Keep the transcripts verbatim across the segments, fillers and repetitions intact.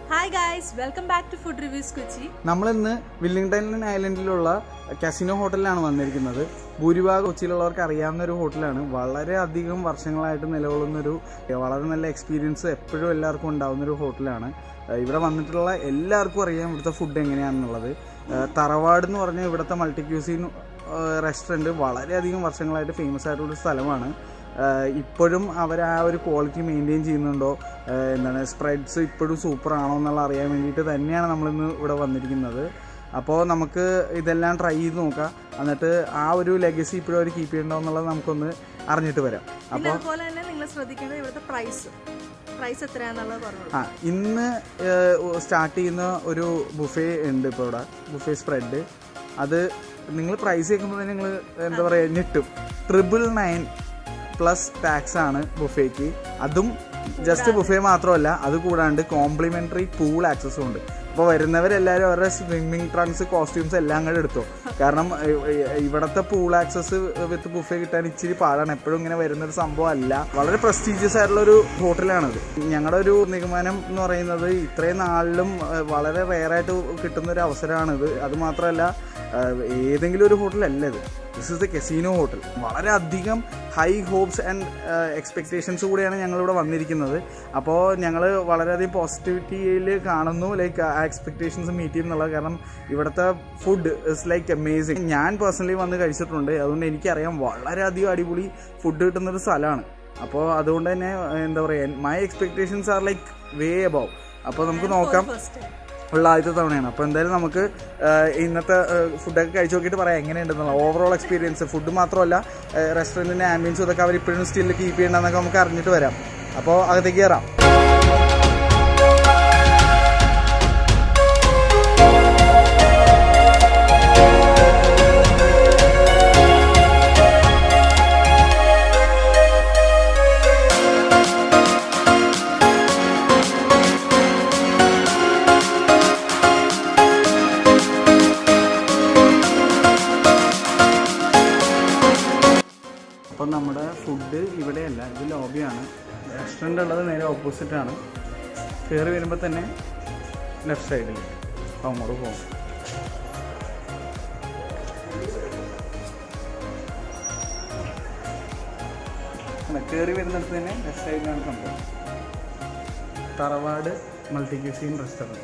Hi guys, welcome back to Food Reviews Kochi. നമ്മൾ ഇന്ന് Willingdon ഐലൻഡിലുള്ള casino ഹോട്ടലിലാണ് വന്നിരിക്കുന്നത്. ഭൂരിഭാഗം കൊച്ചിയിലുള്ളവർക്ക് അറിയാവുന്ന ഒരു ഹോട്ടലാണ്. വളരെ അധികം വർഷങ്ങളായിട്ട് നിലകൊള്ളുന്നൊരു വളരെ നല്ല എക്സ്പീരിയൻസ് എപ്പോഴും എല്ലാവർക്കും ഉണ്ടാകുന്നൊരു ഹോട്ടലാണ്. ഇവിടെ വന്നിട്ടുള്ള എല്ലാവർക്കും അറിയാം ഇവിടുത്തെ ഫുഡ് എങ്ങനെയാണെന്നുള്ളത്. തറവാട് എന്ന് പറഞ്ഞാൽ ഇവിടുത്തെ മൾട്ടി ക്യൂസിൻ റെസ്റ്റോറൻറ്റ് വളരെയധികം വർഷങ്ങളായിട്ട് ഫേമസ് ആയിട്ടുള്ളൊരു സ്ഥലമാണ്. ഇപ്പോഴും അവർ ആ ഒരു ക്വാളിറ്റി മെയിൻറ്റെയിൻ ചെയ്യുന്നുണ്ടോ, എന്താണ് സ്പ്രെഡ്സ് ഇപ്പോഴും സൂപ്പറാണോ എന്നുള്ള അറിയാൻ വേണ്ടിയിട്ട് തന്നെയാണ് നമ്മളിന്ന് ഇവിടെ വന്നിരിക്കുന്നത്. അപ്പോൾ നമുക്ക് ഇതെല്ലാം ട്രൈ ചെയ്ത് നോക്കാം. എന്നിട്ട് ആ ഒരു ലെഗസി ഇപ്പോഴും അവർ കീപ്പ് ചെയ്യണ്ടോ എന്നുള്ളത് നമുക്കൊന്ന് അറിഞ്ഞിട്ട് വരാം. അപ്പോൾ അതുപോലെ തന്നെ നിങ്ങൾ ശ്രദ്ധിക്കേണ്ടത് ഇവിടുത്തെ പ്രൈസ് പ്രൈസ് എത്രയാണെന്നുള്ളത് പറഞ്ഞു. ആ ഇന്ന് സ്റ്റാർട്ട് ചെയ്യുന്ന ഒരു ബുഫേ ഉണ്ട് ഇപ്പോൾ ഇവിടെ, ബുഫേ സ്പ്രെഡ്. അത് നിങ്ങൾ പ്രൈസ് കേൾക്കുമ്പോൾ തന്നെ നിങ്ങൾ എന്താ പറയുക ഞെട്ടും. ട്രിപ്പിൾ നയൻ പ്ലസ് ടാക്സ് ആണ് ബുഫേക്ക്. അതും ജസ്റ്റ് ബുഫേ മാത്രമല്ല, അത് കൂടാണ്ട് കോംപ്ലിമെൻ്ററി പൂൾ ആക്സസും ഉണ്ട്. അപ്പോൾ വരുന്നവരെല്ലാവരും അവരുടെ സ്വിമ്മിങ് ട്രങ്ക്സ് കോസ്റ്റ്യൂംസ് എല്ലാം കൂടെ എടുത്തു. കാരണം ഇവിടുത്തെ പൂൾ ആക്സസ് വിത്ത് ബുഫേ കിട്ടാൻ ഇച്ചിരി പാടാണ്. എപ്പോഴും ഇങ്ങനെ വരുന്നൊരു സംഭവം അല്ല. വളരെ പ്രസ്റ്റീജിയസ് ആയിട്ടുള്ളൊരു ഹോട്ടലാണിത്. ഞങ്ങളുടെ ഒരു നിഗമനം എന്ന് പറയുന്നത് ഇത്രയും നാളിലും വളരെ റെയറായിട്ട് കിട്ടുന്നൊരു അവസരമാണിത്. അതുമാത്രമല്ല ഏതെങ്കിലും ഒരു ഹോട്ടലല്ല ഇത്. This is the casino hotel. വളരെയധികം ഹൈ ഹോപ്സ് ആൻഡ് എക്സ്പെക്റ്റേഷൻസ് കൂടെയാണ് ഞങ്ങളിവിടെ വന്നിരിക്കുന്നത്. അപ്പോൾ ഞങ്ങൾ വളരെയധികം പോസിറ്റിവിറ്റിയിൽ കാണുന്നു, ലൈക്ക് ആ എക്സ്പെക്റ്റേഷൻസ് മീറ്റ് ചെയ്യുന്നുള്ളത്. കാരണം ഇവിടുത്തെ ഫുഡ് ഇസ് ലൈക്ക് അമേസിങ്. ഞാൻ പേഴ്സണലി വന്ന് കഴിച്ചിട്ടുണ്ട്, അതുകൊണ്ട് എനിക്കറിയാം വളരെയധികം അടിപൊളി ഫുഡ് കിട്ടുന്നൊരു സ്ഥലമാണ്. അപ്പോൾ അതുകൊണ്ട് തന്നെ എന്താ പറയുക, my expectations are like way above. അപ്പോൾ നമുക്ക് നോക്കാം, ഉള്ള ആദ്യത്തെ തവണയാണ്. അപ്പോൾ എന്തായാലും നമുക്ക് ഇന്നത്തെ ഫുഡൊക്കെ കഴിച്ച് നോക്കിയിട്ട് പറയാം എങ്ങനെയുണ്ടെന്നുള്ള ഓവറോൾ എക്സ്പീരിയൻസ്. ഫുഡ് മാത്രമല്ല റെസ്റ്റോറൻറ്റിൻ്റെ ആംബിയൻസും ഇതൊക്കെ അവർ ഇപ്പോഴും സ്റ്റിൽ കീപ്പ് ചെയ്യണമെന്നൊക്കെ നമുക്ക് അറിഞ്ഞിട്ട് വരാം. അപ്പോൾ അകത്തേക്ക് കയറാം. അപ്പം നമ്മുടെ ഫുഡ് ഇവിടെയല്ല, ഇത് ലോബിയാണ്. റെസ്റ്റോറൻ്റ് ഉള്ളത് നേരെ ഓപ്പോസിറ്റാണ്. കയറി വരുമ്പോൾ തന്നെ ലെഫ്റ്റ് സൈഡിൽ. അപ്പോൾ അങ്ങോട്ട് പോകും. അല്ല, കയറി വരുന്നിടത്ത് തന്നെ ലെഫ്റ്റ് സൈഡിലാണ് സംഭവം. Tharavad multi cuisine restaurant.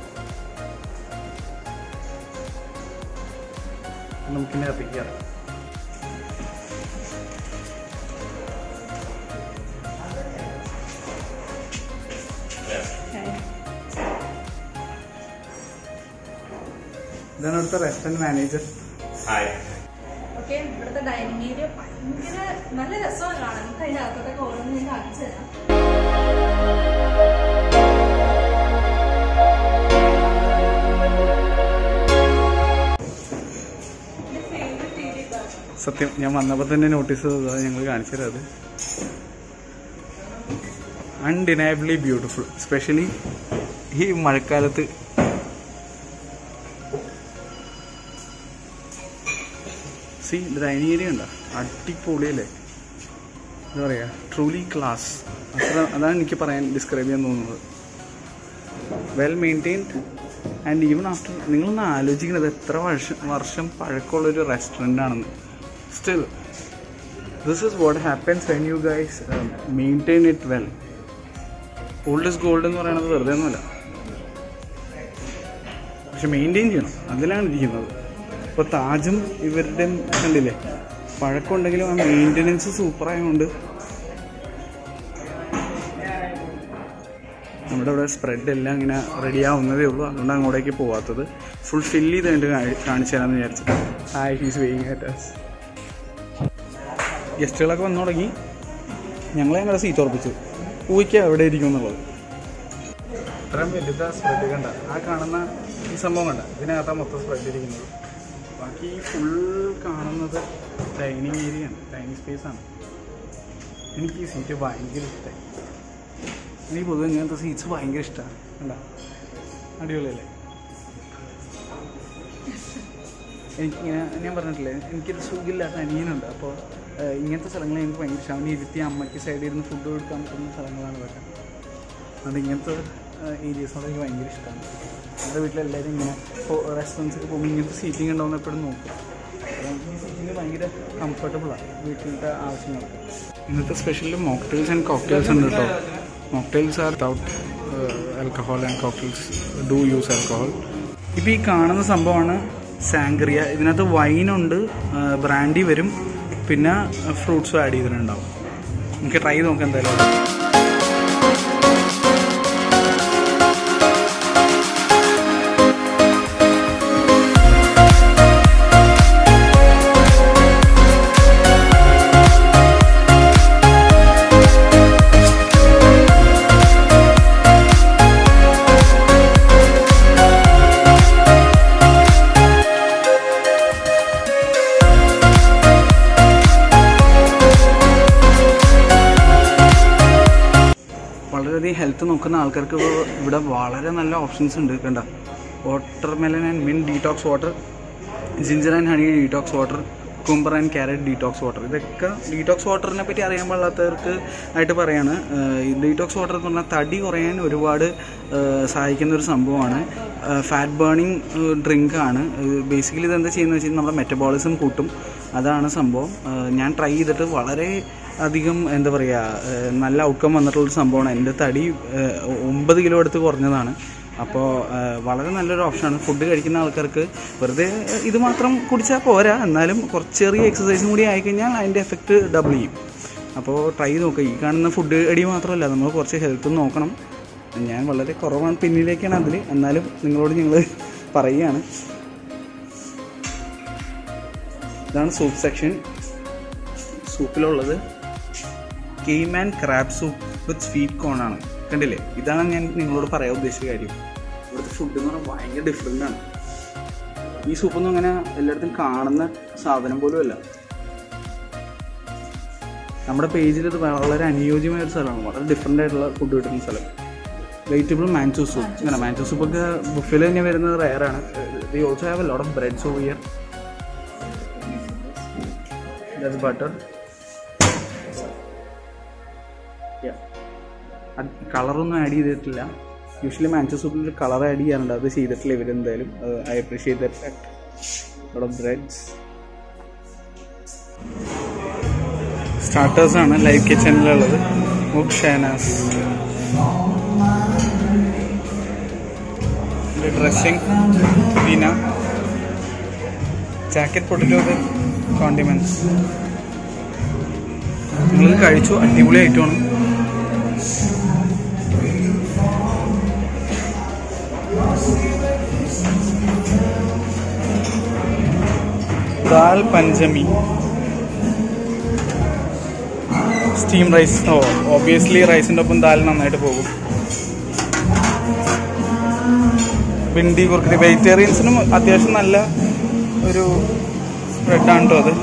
നമുക്കിന്നെ എത്തിക്കാറ്. ഇതാണ് ഇവിടുത്തെ റെസ്റ്റോറൻറ്റ് മാനേജർ. ഓക്കെ, ഇവിടുത്തെ ഡൈനിങ് ഏരിയ ഭയങ്കര നല്ല രസമാണ് കാണാൻ. നമുക്ക് അതിന്റെ അകത്തോട്ടൊക്കെ ഓരോന്ന് ഞാൻ കാണിച്ചു തരാം. സത്യം ഞാൻ വന്നപ്പോൾ തന്നെ നോട്ടീസ് ചെയ്തത്, ഞങ്ങൾ കാണിച്ചു തരാം. അത് അൺഡിനയബിളി ബ്യൂട്ടിഫുൾ, എസ്പെഷ്യലി ഈ മഴക്കാലത്ത്. സി ഡൈനിങ് ഏരിയ ഉണ്ടോ, അടിപൊളിയല്ലേ. എന്താ പറയുക, ട്രൂലി ക്ലാസ്. അത്ര അതാണ് എനിക്ക് പറയാൻ ഡിസ്ക്രൈബ് ചെയ്യാൻ തോന്നുന്നത്. Well maintained and even after നിങ്ങളൊന്ന് ആലോചിക്കുന്നത് എത്ര വർഷം വർഷം പഴക്കമുള്ളൊരു റെസ്റ്റോറൻ്റ് ആണെന്ന്. Still this is what happens when you guys maintain it well. Old is gold എന്ന് പറയുന്നത് വെറുതെ ഒന്നുമല്ല, പക്ഷെ മെയിൻറ്റെയിൻ ചെയ്യണം, അതിലാണ് ഇരിക്കുന്നത്. ഇപ്പോൾ താജും ഇവരുടെ കണ്ടില്ലേ, പഴക്കമുണ്ടെങ്കിലും ആ മെയിൻ്റെനൻസ് സൂപ്പറായതുകൊണ്ട്. നമ്മുടെ ഇവിടെ സ്പ്രെഡ് എല്ലാം ഇങ്ങനെ റെഡി ആവുന്നതേ ഉള്ളൂ, അതുകൊണ്ട് അങ്ങോട്ടേക്ക് പോകാത്തത്. ഫുൾ ഫില്ല് ചെയ്ത് കഴിഞ്ഞിട്ട് കാണിച്ചു തരാമെന്ന് വിചാരിച്ചു. ഹായ്, ഹീസ് വെയിങ് അറ്റ് അസ്. ഗസ്റ്റുകളൊക്കെ വന്നു തുടങ്ങി. ഞങ്ങളെ ഞങ്ങളുടെ സീറ്റ് ഉറപ്പിച്ചു, ഊഹിക്കുക എവിടെ ഇരിക്കും എന്നുള്ളത്. ഇത്രയും വലുതാ സ്പ്രെഡ് കണ്ട, ആ കാണുന്ന ഈ സംഭവം കണ്ട, ഇതിനകത്താണ് മൊത്തം സ്പ്രെഡ് ഇരിക്കുന്നത്. ബാക്കി ഫുൾ കാണുന്നത് ഡൈനിങ് ഏരിയയാണ്, ഡൈനിങ് സ്പേസാണ്. എനിക്ക് ഈ സീറ്റ് ഭയങ്കര ഇഷ്ടമായി. എനിക്ക് പൊതുവെ ഇങ്ങനത്തെ സീറ്റ്സ് ഭയങ്കര ഇഷ്ടമാണ്. കണ്ട, അടിപൊളിയല്ലേ. എനിക്കിങ്ങനെ ഞാൻ പറഞ്ഞിട്ടില്ലേ, എനിക്കൊരു സുഖമില്ലാത്ത അനിയനുണ്ട്. അപ്പോൾ ഇങ്ങനത്തെ സ്ഥലങ്ങൾ എനിക്ക് ഭയങ്കര ഇഷ്ടമാണ്. ഇരുത്തി അമ്മയ്ക്ക് സൈഡിൽ ഇരുന്ന് ഫുഡ് കൊടുക്കാൻ പറ്റുന്ന സ്ഥലങ്ങളാണ് ഇതൊക്കെ. അത് ഇങ്ങനത്തെ ഏരിയസിനോട് എനിക്ക് ഭയങ്കര ഇഷ്ടമാണ്. നമ്മുടെ വീട്ടിലെല്ലാവരും ഇങ്ങനെ ഇപ്പോൾ റെസ്റ്റോറൻറ്റ്സൊക്കെ പോകുമ്പോൾ ഇങ്ങനത്തെ സീറ്റിംഗ് ഉണ്ടാവുന്ന എപ്പോഴും നോക്കും. ഈ സീറ്റിംഗ് ഭയങ്കര കംഫർട്ടബിളാണ് വീട്ടിലത്തെ ആവശ്യങ്ങൾക്ക്. ഇന്നത്തെ സ്പെഷ്യൽ മോക്ടെയിൽസ് ആൻഡ് കോക്ടെയിൽസ് ഉണ്ട് കേട്ടോ. Mocktails are without alcohol and cocktails do use alcohol. ഇപ്പോൾ ഈ കാണുന്ന സംഭവമാണ് സാങ്ക്രിയ. ഇതിനകത്ത് വൈനുണ്ട്, ബ്രാൻഡി വരും, പിന്നെ ഫ്രൂട്ട്സും ആഡ് ചെയ്തിട്ടുണ്ടാവും. നമുക്ക് ട്രൈ നോക്കാം എന്തായാലും. വളരെയധികം ഹെൽത്ത് നോക്കുന്ന ആൾക്കാർക്ക് ഇവിടെ വളരെ നല്ല ഓപ്ഷൻസ് ഉണ്ട്. കണ്ട, watermelon and mint detox water, ginger and honey detox water, cucumber and carrot detox water. ഇതൊക്കെ ഡീറ്റോക്സ് വാട്ടറിനെ പറ്റി അറിയാൻ പാടില്ലാത്തവർക്ക് ആയിട്ട് പറയാണ്. ഡീറ്റോക്സ് വാട്ടർ എന്ന് പറഞ്ഞാൽ തടി കുറയാൻ ഒരുപാട് സഹായിക്കുന്ന ഒരു സംഭവമാണ്. Fat burning ഡ്രിങ്കാണ്. ബേസിക്കലി ഇതെന്താ ചെയ്യുന്നത് വെച്ചാൽ നമ്മുടെ മെറ്റബോളിസം കൂട്ടും. അതാണ് സംഭവം. ഞാൻ ട്രൈ ചെയ്തിട്ട് വളരെ അധികം എന്താ പറയുക നല്ല ഔട്ട്കം വന്നിട്ടുള്ളൊരു സംഭവമാണ്. എൻ്റെ തടി ഒമ്പത് കിലോ എടുത്ത് കുറഞ്ഞതാണ്. അപ്പോൾ വളരെ നല്ലൊരു ഓപ്ഷനാണ്. ഫുഡ് കഴിക്കുന്ന ആൾക്കാർക്ക് വെറുതെ ഇത് മാത്രം കുടിച്ചാൽ പോരാ, എന്നാലും കുറച്ച് ചെറിയ എക്സസൈസും കൂടി ആയിക്കഴിഞ്ഞാൽ അതിൻ്റെ എഫക്റ്റ് ഡബിൾ ചെയ്യും. അപ്പോൾ ട്രൈ നോക്കുക. ഈ കാണുന്ന ഫുഡ് അടി മാത്രമല്ല, നമ്മൾ കുറച്ച് ഹെൽത്തും നോക്കണം. ഞാൻ വളരെ കുറവാണ്, പിന്നിലേക്കാണ് അതിൽ. എന്നാലും നിങ്ങളോട് ഞങ്ങൾ പറയുകയാണ്. ഇതാണ് സൂപ്പ് സെക്ഷൻ. സൂപ്പിലുള്ളത് കെയ്മാൻ crab soup with sweet corn ആണ്. കണ്ടില്ലേ? ഇതാണ് ഞാൻ നിങ്ങളോട് പറയാൻ ഉദ്ദേശിച്ച കാര്യം. ഇവിടുത്തെ ഫുഡ് എന്ന് പറഞ്ഞാൽ ഭയങ്കര ഡിഫറെൻ്റ് ആണ്. ഈ സൂപ്പൊന്നും അങ്ങനെ എല്ലായിടത്തും കാണുന്ന സാധനം പോലും അല്ല. നമ്മുടെ പേജിൽ ഇത് വളരെ അനുയോജ്യമായ ഒരു സ്ഥലമാണ്. വളരെ ഡിഫറെൻ്റ് ആയിട്ടുള്ള ഫുഡ് കിട്ടുന്ന സ്ഥലം. Vegetable manchow soup. ഇങ്ങനെ മാൻചോ സൂപ്പൊക്കെ ബുഫേയിൽ തന്നെ വരുന്നത് റെയറാണ്. They also have a lot of breads over here. That's butter. കളറൊന്നും ആഡ് ചെയ്തിട്ടില്ല. യൂഷ്വലി മാൻചോ സൂപ്പിൽ ഒരു കളർ ആഡ് ചെയ്യാറുണ്ട്. അത് ചെയ്തിട്ടില്ല ഇവരെന്തായാലും. I appreciate that fact. Lot of breads. സ്റ്റാർട്ടേഴ്സാണ് ലൈവ് കിച്ചണിലുള്ളത്. മുക് ഷാനാസ്. ഡ്രസ്സിങ് പീന, ജാക്കറ്റ് പൊട്ടറ്റോ വിത്ത് കോണ്ടിമെന്റ്സ്. നിങ്ങൾ കഴിച്ചു, അടിപൊളി ഐറ്റമാണ്. ദാൽ പഞ്ചമി, സ്റ്റീം റൈസ്. ഓ ഓബിയസ്ലി റൈസിൻ്റെ ഒപ്പം ദാൽ നന്നായിട്ട് പോകും. ഭിണ്ടി കുർക്കറി. വെജിറ്റേറിയൻസിനും അത്യാവശ്യം നല്ല ഒരു സ്പ്രെഡാണ് കേട്ടോ അത്.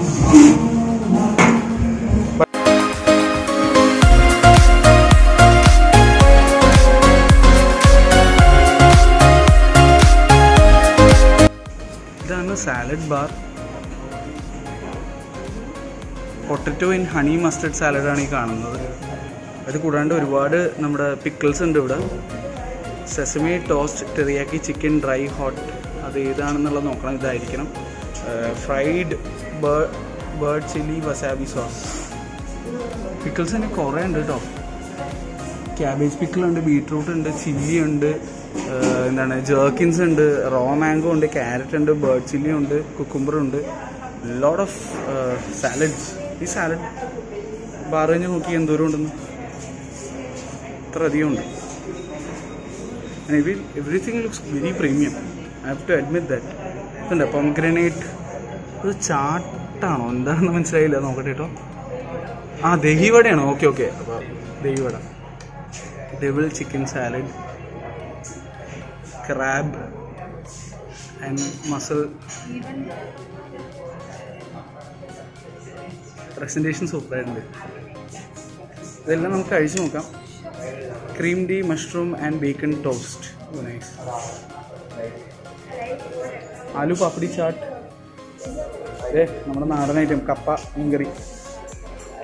ഇതാണ് salad bar. Potato in honey mustard സാലഡാണ് ഈ കാണുന്നത്. അത് കൂടാണ്ട് ഒരുപാട് നമ്മുടെ പിക്കിൾസ് ഉണ്ട് ഇവിടെ. Sesame toast, teriyaki chicken, dry hot. അത് ഏതാണെന്നുള്ളത് നോക്കണം. ഇതായിരിക്കണം. Fried bird chilli wasabi sauce. Pickles തന്നെ കുറേ ഉണ്ട് കേട്ടോ. ക്യാബേജ് പിക്കിളുണ്ട്, ബീട്രൂട്ട് ഉണ്ട്, ചില്ലി ഉണ്ട്, എന്താണ് ജേർക്കിൻസ് ഉണ്ട്, റോ മാംഗോ ഉണ്ട്, ക്യാരറ്റ് ഉണ്ട്, ബേർഡ് ചില്ലി ഉണ്ട്, കുക്കുംബർ ഉണ്ട്. Lot of salads. ഈ സാലഡ് ബാർ കഴിഞ്ഞ് നോക്കി എന്തോരം ഉണ്ടെന്ന്. ഇത്ര അധികം ഉണ്ട്. And every, everything looks very premium. I have to admit that. ഇതുണ്ട് പൊംഗ്രനേറ്റ്. ഇത് ചാട്ടാണോ എന്താണെന്ന് മനസ്സിലായില്ല. നോക്കട്ടെ കേട്ടോ. ആ ദഹിവടയാണോ? Okay okay. അപ്പോൾ dahi vada. Double chicken salad, crab and mussel. Presentation സൂപ്പറായിട്ടുണ്ട്. ഇതെല്ലാം നമുക്ക് കഴിച്ചു നോക്കാം. Cream de mushroom and bacon toast. Nice. Aloo papdi chaat. അതെ നമ്മുടെ നാടൻ ഐറ്റം കപ്പ മീൻകറി.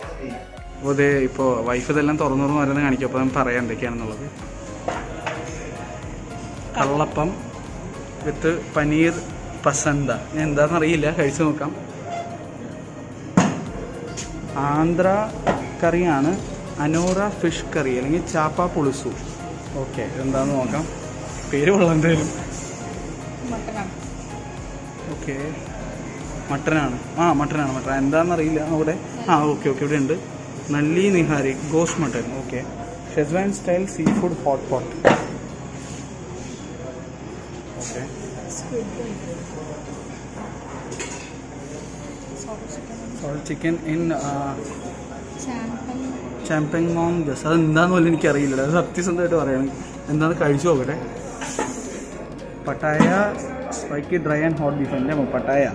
അപ്പോൾ അതെ ഇപ്പോൾ വൈഫ് ഇതെല്ലാം തുറന്നു തുറന്ന് വരുന്നത് കാണിക്കും. അപ്പോൾ ഞാൻ പറയാം എന്തൊക്കെയാണെന്നുള്ളത്. കള്ളപ്പം വിത്ത് പനീർ പസന്ത. ഞാൻ എന്താണെന്ന് അറിയില്ല, കഴിച്ചു നോക്കാം. ആന്ധ്ര കറിയാണ്, അനോറ ഫിഷ് കറി അല്ലെങ്കിൽ ചാപ്പ പുളിസു. ഓക്കെ, എന്താണെന്ന് നോക്കാം. പേര് കൊള്ളാം എന്തായാലും. ഓക്കെ, മട്ടനാണ്. ആ മട്ടനാണ്, മട്ടൻ എന്താണെന്ന് അറിയില്ല അവിടെ. ആ ഓക്കെ ഓക്കെ, ഇവിടെ ഉണ്ട്. Nalli nihari gosht mutton. Okay, Szechuan style seafood hot pot. Okay, salt chicken in ചാമ്പങ്ങോങ് ജസ്. അത് എന്താന്ന് പോലും എനിക്കറിയില്ല, അത് സത്യസന്ധമായിട്ട് പറയണം. എന്താണെന്ന് കഴിച്ചു നോക്കട്ടെ. Pattaya spicy dry and hot beef. എൻ്റെ പട്ടായ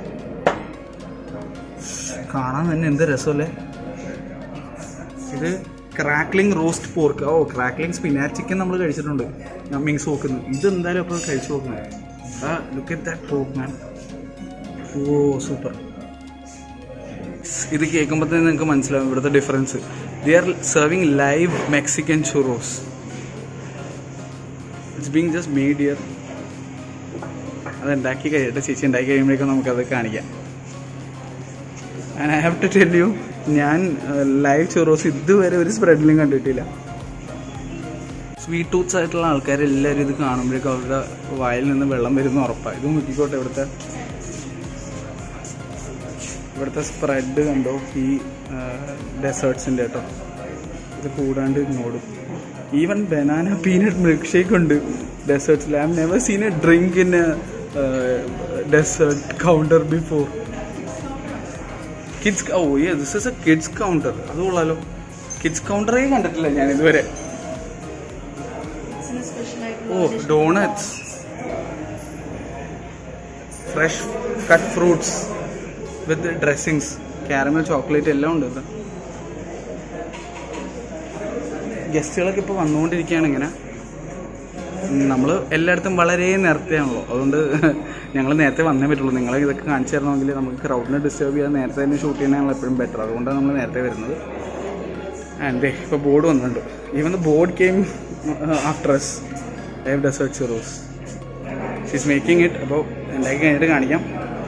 കാണാൻ തന്നെ എന്ത് രസമല്ലേ. ഇത് ക്രാക്ലിംഗ് റോസ്റ്റ് പോർക്ക്. ഓ, ക്രാക്ലിംഗ് സ്പിനാച്ച് ചിക്കൻ നമ്മൾ കഴിച്ചിട്ടുണ്ട്, ഞാൻ മീൻസ് നോക്കുന്നു. ഇത് എന്തായാലും അപ്പോൾ കഴിച്ചു നോക്കുന്നത്. ആ look at that pork man. Oh super. ഇത് കേൾക്കുമ്പോൾ തന്നെ നിങ്ങൾക്ക് മനസ്സിലാവും ഇവിടുത്തെ difference. They are serving live Mexican churros. It's being just made here. അത് ഉണ്ടാക്കി കഴിയട്ടെ, ചേച്ചി ഉണ്ടാക്കി കഴിയുമ്പോഴേക്കും നമുക്കത് കാണിക്കാം. And I have to tell you, ഞാൻ ലൈവ് ചുറോസ് ഇതുവരെ ഒരു സ്പ്രെഡിലും കണ്ടിട്ടില്ല. സ്വീറ്റ് ടൂത്ത്സ് ആയിട്ടുള്ള ആൾക്കാരെല്ലാവരും ഇത് കാണുമ്പോഴേക്കും അവരുടെ വായിൽ നിന്ന് വെള്ളം വരുന്ന ഉറപ്പാണ്. ഇത് നോക്കിക്കോട്ടെ, ഇവിടുത്തെ ഇവിടുത്തെ സ്പ്രെഡ് കണ്ടോ, ഈ ഡെസേർട്സിൻ്റെ കേട്ടോ. ഇത് കൂടാണ്ട് ഇങ്ങോട്ടും even banana peanut milkshake ഉണ്ട് ഡെസേർട്സിൽ. I have never seen a drink in a dessert counter before. Kids, oh ya this is a kids counter. അത് കൊള്ളാലോ. കിഡ്സ് കൗണ്ടറേ കണ്ടിട്ടില്ല ഞാൻ ഇതുവരെ. ഓ, donuts, fresh cut fruits with dressings, caramel chocolate എല്ലാം ഉണ്ട്. ഇത് ഗസ്റ്റുകളൊക്കെ ഇപ്പോൾ വന്നുകൊണ്ടിരിക്കുകയാണ്. ഇങ്ങനെ നമ്മൾ എല്ലായിടത്തും വളരെ നേരത്തെയാണല്ലോ, അതുകൊണ്ട് ഞങ്ങൾ നേരത്തെ വന്നേ പറ്റുള്ളൂ. നിങ്ങളെ ഇതൊക്കെ കാണിച്ചു തരണമെങ്കിൽ നമുക്ക് ക്രൗഡിനെ ഡിസ്റ്റർബ് ചെയ്യാൻ നേരത്തെ തന്നെ ഷൂട്ട് ചെയ്യുന്നതാണ് എപ്പോഴും ബെറ്റർ. അതുകൊണ്ടാണ് നമ്മൾ നേരത്തെ വരുന്നത്. ആൻഡ് ഇപ്പോൾ ബോർഡ് വന്നിട്ടുണ്ട്. Even the board came after us. Live dessert churros. She's making it. അപ്പോൾ ഉണ്ടാക്കി കഴിഞ്ഞിട്ട് കാണിക്കാം.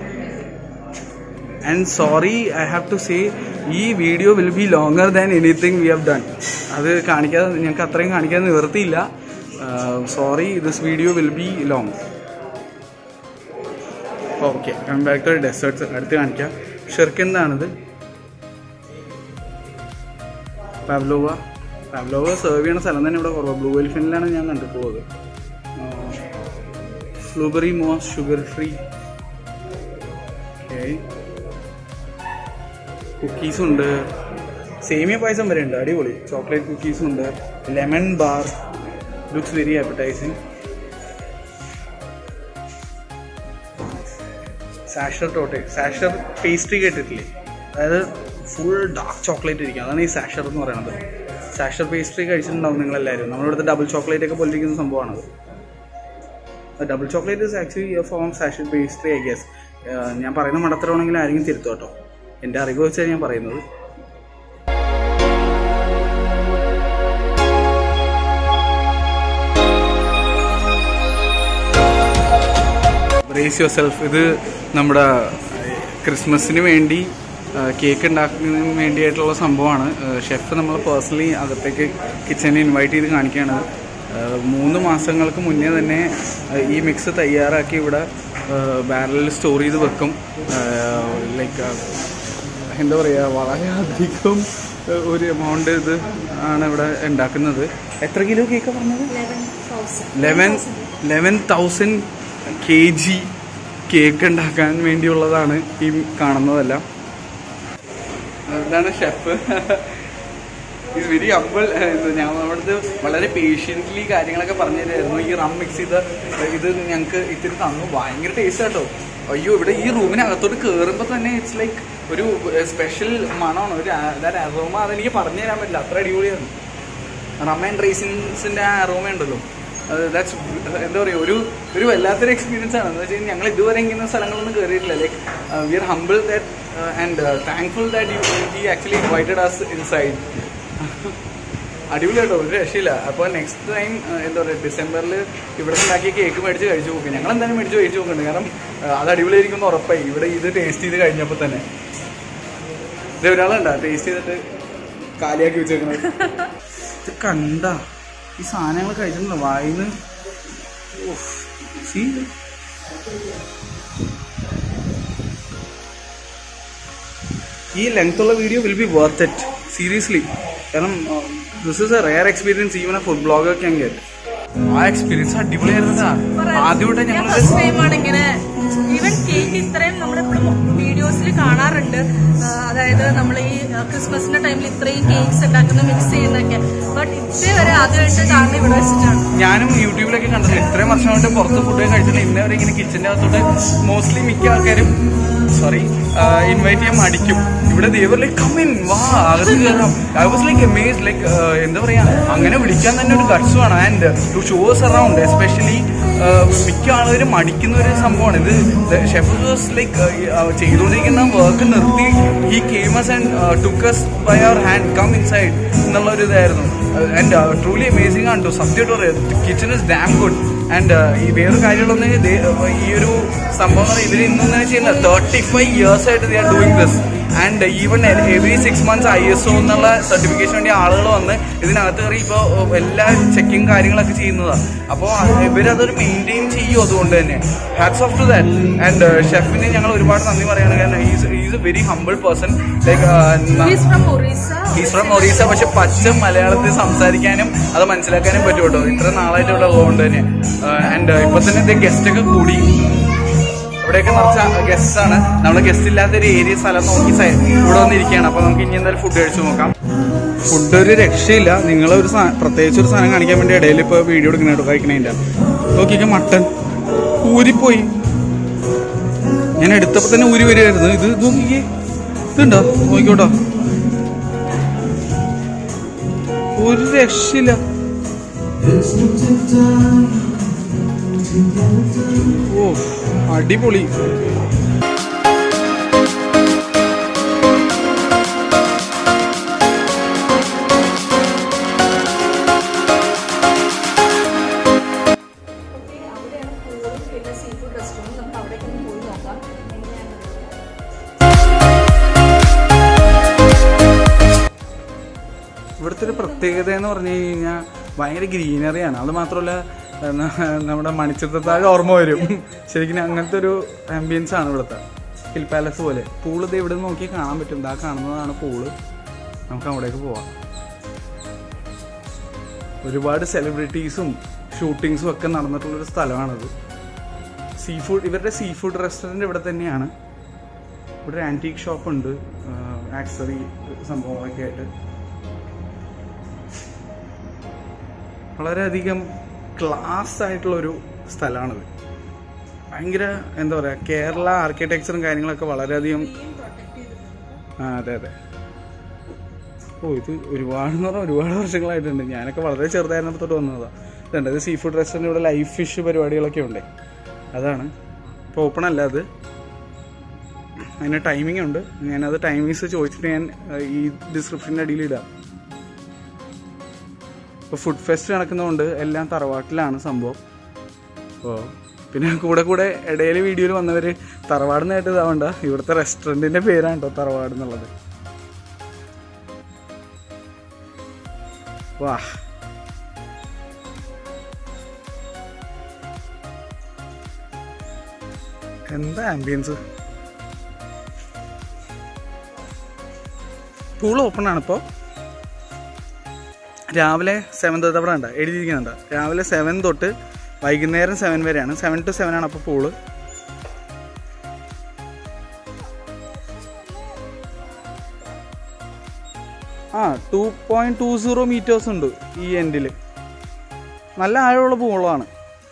And sorry, I have to say, ഈ video will be longer than anything we have done. അത് കാണിക്കാതെ ഞങ്ങൾക്ക് അത്രയും കാണിക്കാതെ നിവർത്തിയില്ല. Sorry, this video will be long. Okay, come back to desserts. അടുത്ത് കാണിക്കാം. ഷെർക്കിന്താണിത്. പാവ്ലോവ. പാവ്ലോവ സെർവ് ചെയ്യണ സ്ഥലം തന്നെ ഇവിടെ കുറവാണ്. ബ്ലൂ എലിഫന്റിലാണ് ഞാൻ കണ്ടിട്ടുള്ളത്. Blueberry mousse sugar free. Okay, cookies ഉണ്ട്, സേമിയ പായസം വരെ ഉണ്ട്, അടിപൊളി. ചോക്ലേറ്റ് കുക്കീസും ഉണ്ട്. Lemon bar looks very appetising. Sachertorte. Sacher pastry കേട്ടിട്ടില്ലേ? അതായത് ഫുൾ ഡാർക്ക് ചോക്ലേറ്റ് ഇരിക്കും, അതാണ് ഈ സാഷർ എന്ന് പറയുന്നത്. സാഷർ പേസ്ട്രി കഴിച്ചിട്ടുണ്ടാവും നിങ്ങളെല്ലാവരും. നമ്മളിവിടുത്തെ ഡബിൾ ചോക്ലേറ്റ് ഒക്കെ പോലിരിക്കുന്ന സംഭവമാണത്. Double chocolate is actually a form Sacher pastry I guess. ഞാൻ പറയുന്ന മടത്തരമാണെങ്കിൽ ആരെങ്കിലും തിരുത്തും കേട്ടോ. എൻ്റെ അറിവ് വെച്ചാണ് ഞാൻ പറയുന്നത്. Brace yourself. ഇത് നമ്മുടെ ക്രിസ്മസിന് വേണ്ടി കേക്ക് ഉണ്ടാക്കുന്നതിന് വേണ്ടിയിട്ടുള്ള സംഭവമാണ്. ഷെഫ് നമ്മൾ പേഴ്സണലി അകത്തേക്ക് കിച്ചണിൽ ഇൻവൈറ്റ് ചെയ്ത് കാണിക്കുകയാണ്. മൂന്ന് മാസങ്ങൾക്ക് മുന്നേ തന്നെ ഈ മിക്സ് തയ്യാറാക്കി ഇവിടെ ബാരലിൽ സ്റ്റോർ ചെയ്ത് വെക്കും. ലൈക്ക് എന്താ പറയുക, വളരെയധികം ഒരു എമൗണ്ട് ഇത് ആണ് ഇവിടെ ഉണ്ടാക്കുന്നത്. എത്ര കിലോ കേക്കാണ് പറഞ്ഞത്? Eleven eleven thousand K G cake ഉണ്ടാക്കാൻ വേണ്ടിയുള്ളതാണ് ഈ കാണുന്നതെല്ലാം. ഇതാണ് ഷെഫ്. ഇത് വെരി ഹമ്പിൾ. ഞാൻ അവിടുത്തെ വളരെ പേഷ്യൻ്റ്ലി കാര്യങ്ങളൊക്കെ പറഞ്ഞു തരുമായിരുന്നു. ഈ റം മിക്സ് ചെയ്ത് ഇത് ഞങ്ങൾക്ക് ഇത്തിരി തന്നു. ഭയങ്കര ടേസ്റ്റ് കേട്ടോ. അയ്യോ, ഇവിടെ ഈ റൂമിനകത്തോട്ട് കയറുമ്പോൾ തന്നെ ഇറ്റ്സ് ലൈക്ക് ഒരു സ്പെഷ്യൽ മണമാണ്, ഒരു അറോമ. അതെനിക്ക് പറഞ്ഞു തരാൻ പറ്റില്ല, അത്ര അടിപൊളിയാണ്. റം ആൻഡ് റൈസിൻസിൻ്റെ ആ അറോമ ഉണ്ടല്ലോ, ദാറ്റ്സ് എന്താ പറയുക, ഒരു ഒരു വല്ലാത്തൊരു എക്സ്പീരിയൻസ് ആണ്. എന്ന് വെച്ച് കഴിഞ്ഞാൽ ഞങ്ങൾ ഇതുവരെ ഇങ്ങനെ സ്ഥലങ്ങളൊന്നും കയറിയിട്ടില്ല. Like we are humble that and thankful that you he actually invited us inside. അടിപൊളിയായിട്ടോ, ഒരു രക്ഷയില്ല. അപ്പോൾ നെക്സ്റ്റ് ടൈം എന്താ പറയുക, ഡിസംബറിൽ ഇവിടെ ഉണ്ടാക്കിയ കേക്ക് മേടിച്ച് കഴിച്ചു നോക്കും. ഞങ്ങൾ എന്തായാലും മേടിച്ച് കഴിച്ചു നോക്കുന്നുണ്ട്, കാരണം അത് അടിപൊളിയായിരിക്കും ഉറപ്പായി. ഇവിടെ ഇത് ടേസ്റ്റ് ചെയ്ത് കഴിഞ്ഞപ്പോൾ തന്നെ ഇത് ഒരാളുണ്ടാ ടേസ്റ്റ് ചെയ്തിട്ട് കാലിയാക്കി വെച്ചേക്കുന്നത്. ഇത് കണ്ട ഈ സാധനങ്ങൾ കഴിച്ചിട്ടുണ്ടോ വായിന്ന്? ഈ ലെങ്ത് ഉള്ള video will be worth it seriously. കാരണം this is a rare experience even a food blogger can get. ആ എക്സ്പീരിയൻസ് അടിപൊളിയായിരുന്നതാ. ആദ്യമായിട്ട് ഞങ്ങൾ ഫസ്റ്റ് ടൈമാണ് ഇങ്ങനെ ഈവൻ കേക്ക് ഇത്രയും നമ്മളെപ്പോഴും വീഡിയോസിൽ കാണാറുണ്ട്. അതായത് നമ്മൾ ഈ ക്രിസ്മസിന്റെ ടൈമിൽ ഇത്രയും കേക്ക്സ് ഉണ്ടാക്കുന്ന മിക്സ് ചെയ്യുന്നൊക്കെ, ബട്ട് ഇത്രയും വരെ ആദ്യമായിട്ട് കാണുന്നത് ഇവിടെ വെച്ചിട്ടാണ്. ഞാനും യൂട്യൂബിലൊക്കെ കണ്ടിട്ടില്ല, ഇത്രയും വർഷം കൊണ്ട് പുറത്ത് ഫുഡ് കഴിച്ചിട്ട് ഇന്നേ വരെ ഇങ്ങനെ കിച്ചന്റെ അകത്തോട്ട് മോസ്റ്റ്ലി മിക്ക ആൾക്കാരും സോറി ഇൻവൈറ്റ് ചെയ്യാൻ മടിക്കും. ഇവിടെ ദേവർ ലൈക്ക് കം ഇൻ, വാ അകത്ത് കയറാം. I was like amazed, like എന്താ പറയാ, അങ്ങനെ വിളിക്കാൻ തന്നെ ഒരു ഗട്സ് വേണം. And to shows around especially മിക്ക ആളുകളും മടിക്കുന്ന ഒരു സംഭവമാണ് ഇത്. ഷെഫ് വാസ് ലൈക്ക് ചെയ്തുകൊണ്ടിരിക്കുന്ന വർക്ക് നിർത്തി he came us and uh, took us by our hand, come inside എന്നുള്ള ഒരു ഇതായിരുന്നു. ആൻഡ് ട്രൂലി അമേസിംഗ് ആണ് കേട്ടോ, സത്യമായിട്ട് പറയാം. Kitchen is damn good. And ഈ വേറൊരു കാര്യമുള്ളതെന്ന് ഈ ഒരു സംഭവം എന്ന് പറഞ്ഞാൽ ഇവർ ഇന്നൊന്നും ചെയ്യുന്നത് തേർട്ടി ഫൈവ് ഇയേഴ്സ് ആയിട്ട് they are doing this. And even every six months I S O എന്നുള്ള സർട്ടിഫിക്കേഷൻ വേണ്ടി ആളുകൾ വന്ന് ഇതിനകത്ത് കയറി ഇപ്പോൾ എല്ലാ ചെക്കിങ് കാര്യങ്ങളൊക്കെ ചെയ്യുന്നതാണ്. അപ്പോൾ ഇവരതൊരു മെയിൻറ്റെയിൻ ചെയ്യും. അതുകൊണ്ട് തന്നെ hats off to that. And ഷെഫിന് ഞങ്ങൾ ഒരുപാട് നന്ദി പറയാണ്, കാരണം is is a very humble person. Like he's from Orissa, പക്ഷെ പച്ച മലയാളത്തിൽ സംസാരിക്കാനും അത് മനസ്സിലാക്കാനും പറ്റും കേട്ടോ, ഇത്ര നാളായിട്ട് ഇവിടെ ഉള്ളതുകൊണ്ട് തന്നെ. ആൻഡ് ഇപ്പൊ തന്നെ ഗസ്റ്റ് ഒക്കെ കൂടി, ഇവിടെയൊക്കെ നിറച്ച ഗസ്റ്റ് ആണ്. നമ്മള് ഗസ്റ്റ് ഇല്ലാത്ത ഒരു ഏരിയ സ്ഥലം നോക്കി ഇവിടെ വന്നിരിക്കുകയാണ്. അപ്പൊ നമുക്ക് ഇനി എന്തായാലും ഫുഡ് കഴിച്ചു നോക്കാം. ഫുഡ് ഒരു രക്ഷയില്ല. നിങ്ങളൊരു പ്രത്യേകിച്ച് ഒരു സാധനം കാണിക്കാൻ വേണ്ടി ഇടയിൽ ഇപ്പൊ വീഡിയോ എടുക്കണോ കഴിക്കണേന്റെ നോക്കിക്ക, മട്ടൻ ഊരിപ്പോയി. ഞാൻ എടുത്തപ്പോ തന്നെ ഊരി വരികയായിരുന്നു. ഇത് നോക്കിക്കേ, ഇതുണ്ടോ നോക്കിക്കോട്ടോ, ഒരു രക്ഷയില്ല. ഓ അടിപൊളി. ഇവിടുത്തെ ഒരു പ്രത്യേകത എന്ന് പറഞ്ഞു കഴിഞ്ഞാൽ ഭയങ്കര ഗ്രീനറിയാണ്. അത് മാത്രമല്ല നമ്മുടെ മണിച്ചിത്രത്താഴ് ഓർമ്മ വരും. ശരിക്കും അങ്ങനത്തെ ഒരു ആംബിയൻസ് ആണ് ഇവിടുത്തെ. ഹിൽ പാലസ് പോലെ. പൂള് ഇത് ഇവിടെ നിന്ന് നോക്കി കാണാൻ പറ്റും. ഇതാ കാണുന്നതാണ് പൂള്. നമുക്ക് അവിടേക്ക് പോവാം. ഒരുപാട് സെലിബ്രിറ്റീസും ഷൂട്ടിങ്സും ഒക്കെ നടന്നിട്ടുള്ളൊരു സ്ഥലമാണിത്. സീ ഫുഡ്, ഇവരുടെ സീ ഫുഡ് റെസ്റ്റോറൻറ്റ് ഇവിടെ തന്നെയാണ്. ഇവിടെ ഒരു ആൻറ്റീക് ഷോപ്പുണ്ട്, ആക്സറി സംഭവങ്ങളൊക്കെ ആയിട്ട്. വളരെയധികം ക്ലാസ് ആയിട്ടുള്ളൊരു സ്ഥലമാണിത്. ഭയങ്കര എന്താ പറയുക, കേരള ആർക്കിടെക്ചറും കാര്യങ്ങളൊക്കെ വളരെയധികം. ആ അതെ അതെ. ഓ ഇത് ഒരുപാടെന്ന് പറഞ്ഞാൽ ഒരുപാട് വർഷങ്ങളായിട്ടുണ്ട്. ഞാനൊക്കെ വളരെ ചെറുതായിരുന്നപ്പോൾ തൊട്ട് വന്നതാണ്. ഇതുണ്ട്, ഇത് സീ ഫുഡ് റെസ്റ്റോറൻറ്റ്. ഇവിടെ ലൈവ് ഫിഷ് പരിപാടികളൊക്കെ ഉണ്ട്. അതാണ് ഇപ്പോൾ ഓപ്പൺ അല്ല അത്. അതിന് ടൈമിംഗ് ഉണ്ട്. ഞാനത് ടൈമിങ്സ് ചോദിച്ചിട്ട് ഞാൻ ഈ ഡിസ്ക്രിപ്ഷൻ്റെ അടിയിൽ ഇടാം. ഇപ്പോൾ ഫുഡ് ഫെസ്റ്റ് നടക്കുന്നതുകൊണ്ട് എല്ലാം തറവാട്ടിലാണ് സംഭവം. അപ്പോൾ പിന്നെ കൂടെ കൂടെ ഇടയിൽ വീഡിയോയിൽ വന്നവർ തറവാട് നേട്ട് ഇതാവണ്ട, ഇവിടുത്തെ റെസ്റ്റോറൻറ്റിൻ്റെ പേരാണ് കേട്ടോ തറവാട് എന്നുള്ളത്. വാ എന്താ ആംബിയൻസ്. പൂൾ ഓപ്പൺ ആണ് ഇപ്പോൾ. രാവിലെ സെവൻ തൊട്ട് അവിടെ ഉണ്ട് എഴുതിയിരിക്കുന്നുണ്ട്. രാവിലെ സെവൻ തൊട്ട് വൈകുന്നേരം സെവൻ വരെയാണ്. സെവൻ ടു സെവൻ ആണ് അപ്പോൾ പൂള്. ആ two point two zero metres ഉണ്ട് ഈ എൻഡിൽ. നല്ല ആഴമുള്ള പൂളാണ്.